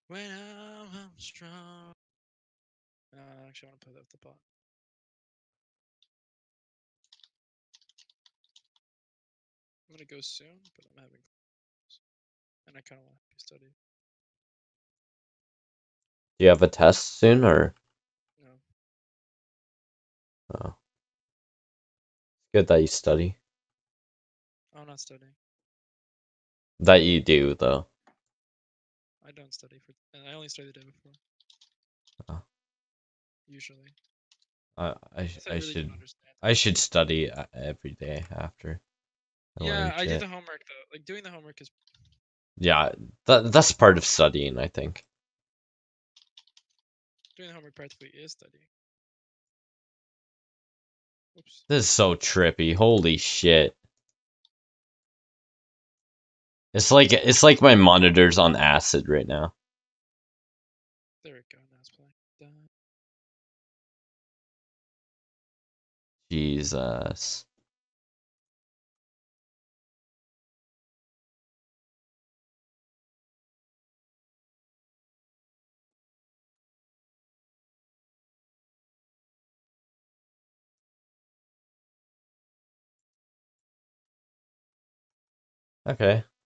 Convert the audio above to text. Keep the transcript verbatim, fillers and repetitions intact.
When I'm strong. Uh, actually, I want to play that with the bot. I'm gonna go soon, but I'm having class, and I kind of want to study. Do you have a test soon, or? No. Oh. It's good that you study. I'm not studying. That you do, though. I don't study for. And I only study the day before. Oh. Usually. I I, Unless I I really don't should understand. I should study uh, every day after I learn Yeah, I do shit. the homework though. Like doing the homework is. Yeah, that that's part of studying, I think. Doing the homework practically is studying. Oops. This is so trippy. Holy shit. It's like it's like my monitor's on acid right now. There we go. Now it's playing. Done. Jesus. Okay.